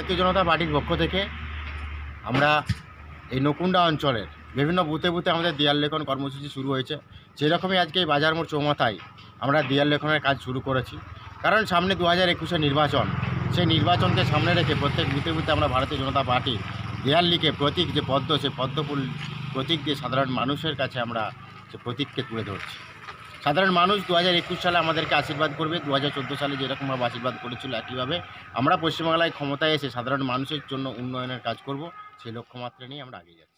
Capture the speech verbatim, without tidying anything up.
ভারতীয় জনতা পার্টির পক্ষ থেকে আমরা এই নকুণ্ডা অঞ্চলের বিভিন্ন বুথে বুথে আমাদের দেয়াল লেখন কর্মসূচি শুরু হয়েছে। যেরকমই আজকে এই বাজার মোড় চৌমাথায় আমরা দেয়াল লেখনের কাজ শুরু করেছি, কারণ সামনে দু হাজার একুশে নির্বাচন। সেই নির্বাচনকে সামনে রেখে প্রত্যেক বুথে বুথে আমরা ভারতীয় জনতা পার্টি দেয়াল লিখে প্রতীক যে পদ্ম, সে পদ্মফুল প্রতীক দিয়ে সাধারণ মানুষের কাছে আমরা সে প্রতীককে তুলে ধরছি। সাধারণ মানুষ দু হাজার একুশ সালে আমাদেরকে আশীর্বাদ করবে, দু হাজার চোদ্দো সালে যেরকমভাবে আশীর্বাদ করেছিল একইভাবে আমরা পশ্চিমবাংলায় ক্ষমতায় এসে সাধারণ মানুষের জন্য উন্নয়নের কাজ করব, সেই লক্ষ্যমাত্রা নিয়ে আমরা এগিয়ে যাচ্ছি।